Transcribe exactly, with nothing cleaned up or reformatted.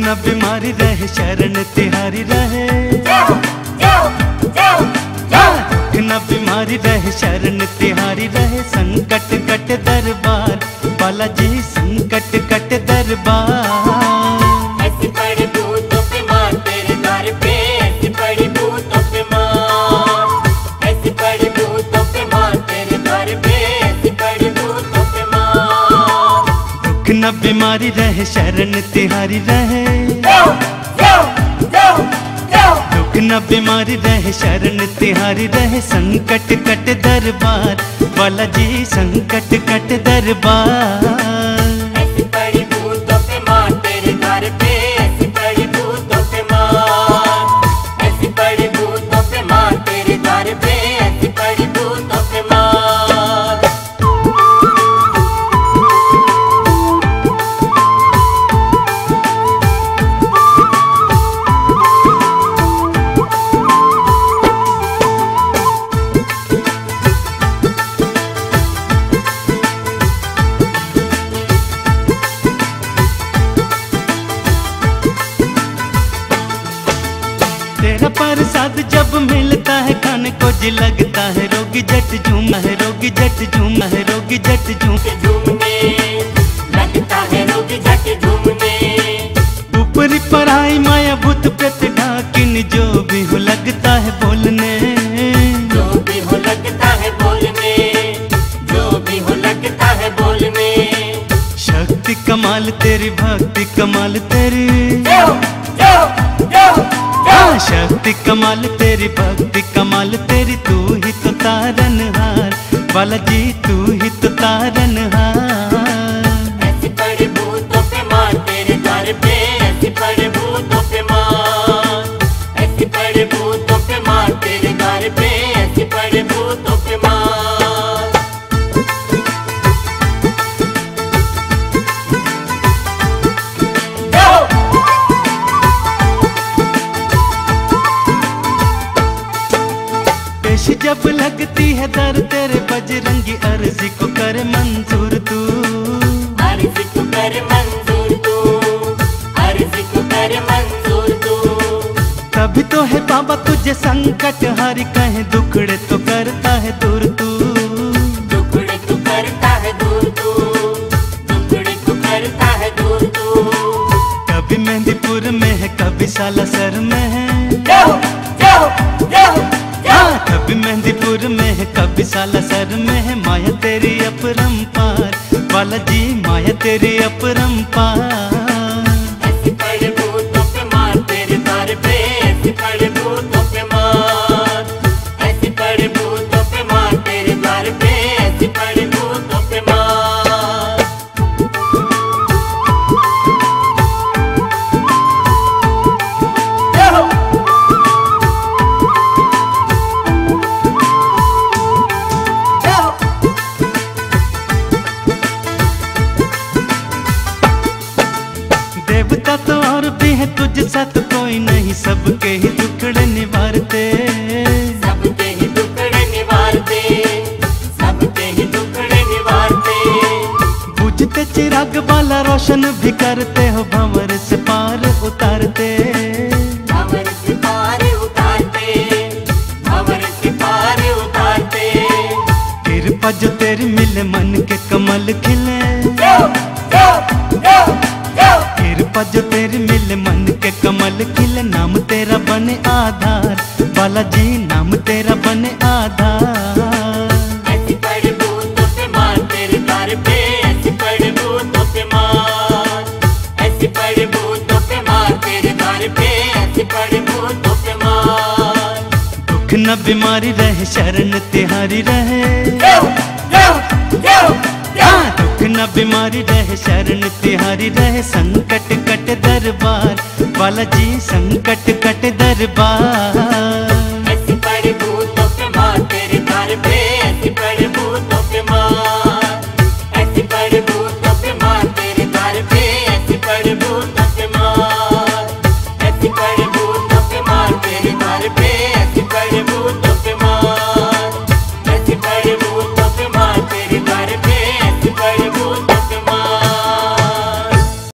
न बीमारी रहे शरण तिहारी रहे, दुख न बीमारी रहे शरण तिहारी रहे। संकट कट दरबार बालाजी, संकट कट दरबार। ऐसी पड़ी भूतों पे मार तेरे द्वार पे, ऐसी पड़ी भूतों पे मार, ऐसी पड़ी भूतों पे मार तेरे द्वार पे, ऐसी पड़ी भूतों पे मार। दुख न बीमारी रहे शरण तिहारी रहे, दुख न बीमारी रहे शरण तिहारी रहे। संकट कट दरबार बालाजी, संकट कट दरबार। ऐसी पड़ी भूतों पे मार तेरे द्वार पे, ऐसी पड़ी भूतों पे मार, ऐसी पड़ी भूतों पे मार तेरे द्वार पे, ऐसी पड़ी भूतों पे मार। तेरा प्रसाद जब मिलता है खाने को जी लगता है रोगी जट झूम है, रोगी जट झूम है, रोगी जट झूम झूमने लगता है रोगी जट झूमने। ऊपरी पढ़ाई माया भूत प्रेत ढाकिन जो भी हो लगता है बोलने, जो भी हो लगता है बोलने, जो भी हो लगता है बोलने। शक्ति कमाल तेरी, भक्ति कमाल तेरी, शक्ति कमाल तेरी, भक्ति कमाल तेरी। तू ही तो तारनहार बालाजी, तू ही तो तारनहार। ऐसी पड़ी भूतों पे मार तेरे द्वार पे, ऐसी पड़ी भूतों पे मार, ऐसी पड़ी भूतों पे मार तेरे द्वार पे, ऐसी पड़ी भूतों पे मार। जब लगती है दर तेरे बजरंगी अर्जी को करे मंजूर तू, अर्जी को करे मंजूर तू, अर्जी को करे मंजूर तू। तभी तो है बाबा तुझे संकट हारी, कहे दुखड़े तो करता है दूर तू, दुखड़े तो करता है दूर तू, दुखड़े तो करता है दूर तू। कभी मेहंदीपुर में है, कभी सालासर में है, कभी मेहंदीपुर में है, कभी सालासर में है। माया तेरी अपरंपार बालाजी, माया तेरी अपरंपार। ऐसी पड़ी भूतों पे मार तेरे द्वार पे, ऐसी पड़ी भूतों पे मार, ऐसी पड़ी भूतों पे मार तेरे द्वार पे, ऐसी पड़ी भूतों पे मार। देवता तो और भी है तुझ सा तो कोई नहीं, सबके ही दुखड़े निवारते, सबके ही दुखड़े निवारते, सबके ही दुखड़े निवारते। बुझते चिराग वाला रोशन भी करते हो, भंवर से पार उतारते, भंवर से पार उतारते, भंवर से पार उतारते। कृपा जो तेरी मिले मन के कमल खिले, कृपा जो तेरी मिले मन के कमल खिले। नाम तेरा बने आधार बालाजी, नाम तेरा बने आधार। ऐसी पड़ी भूतों पे मार तेरे द्वार पे, ऐसी पड़ी भूतों पे मार, ऐसी पड़ी भूतों पे मार तेरे द्वार पे, ऐसी पड़ी भूतों पे मार। दुख न बीमारी रहे शरण तिहारी रहे, दुख न बीमारी रहे शरण तिहारी रहे। संकट कट दरबार बालाजी, संकट कट दरबार।